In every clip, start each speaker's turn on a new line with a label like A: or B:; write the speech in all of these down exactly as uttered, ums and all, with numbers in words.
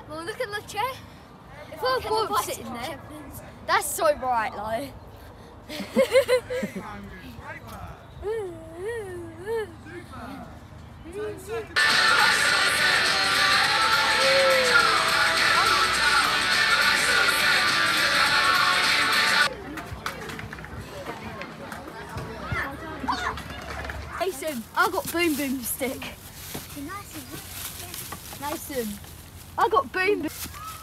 A: Well, look at the chair. If I was bored sitting there, that's so bright, like. Mason, I got boom boom stick. Mason, I got boom boom.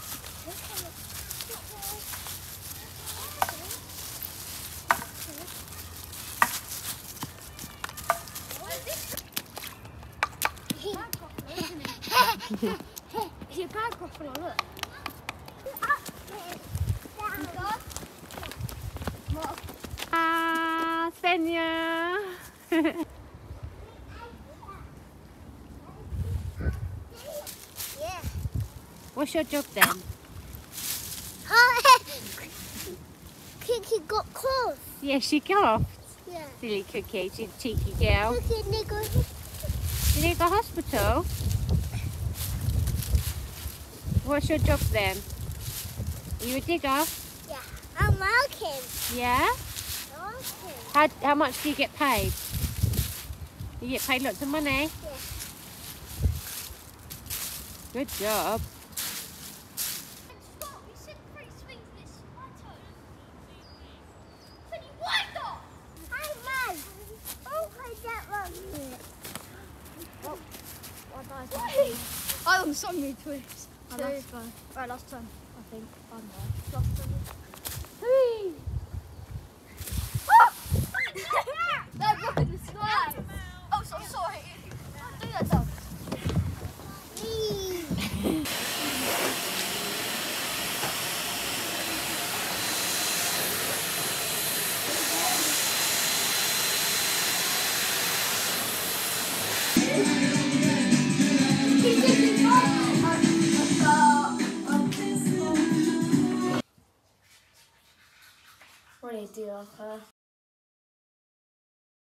A: Is your bag proper? Look.
B: Ah, Svenja. What's your job then?
C: Cookie got close.
B: Yeah, she coughed.
C: Yeah.
B: Silly Cookie, she's a cheeky girl.
C: Cookie need to go.
B: You need to go to hospital? What's your job then? Are you a digger?
C: Yeah. I'm working.
B: Yeah?
C: I'm working.
B: How, how much do you get paid? You get paid lots of money?
C: Yeah.
B: Good job.
A: I on some new twist. Oh, last turn. Right, last turn. I think. I'm right. Last turn. Three. They're blocking the sky. Oh, so sorry. Don't do that, dog. What do you do of her?